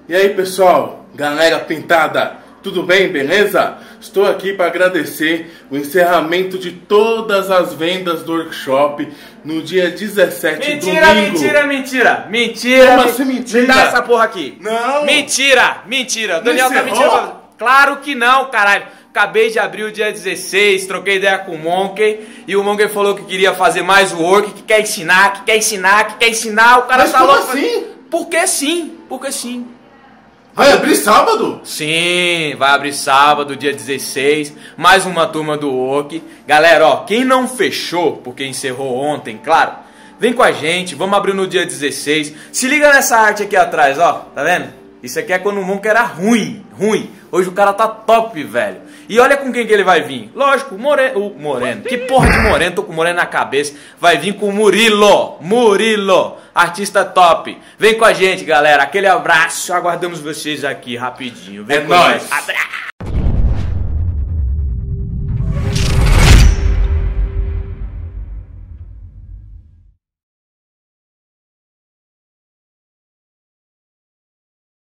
E aí pessoal, galera pintada, tudo bem, beleza? Estou aqui para agradecer o encerramento de todas as vendas do workshop no dia 17, domingo. Mentira! Como assim mentira? Me dá essa porra aqui. Não! Mentira! O Daniel tá mentindo. Claro que não, caralho. Acabei de abrir o dia 16, troquei ideia com o Monkey e o Monkey falou que queria fazer mais work, que quer ensinar. O cara Mas tá como louco. assim? Porque sim. Vai abrir sábado? Sim, vai abrir sábado, dia 16, mais uma turma do work. Galera, ó, quem não fechou, porque encerrou ontem, claro, vem com a gente, vamos abrir no dia 16. Se liga nessa arte aqui atrás, ó, tá vendo? Isso aqui é quando o Monkey era ruim. Hoje o cara tá top, velho. E olha com quem que ele vai vir. Lógico, o Moreno. Que porra de Moreno? Tô com o Moreno na cabeça. Vai vir com o Murilo. Artista top. Vem com a gente, galera. Aquele abraço. Aguardamos vocês aqui rapidinho. Vem com nóis. Abraço.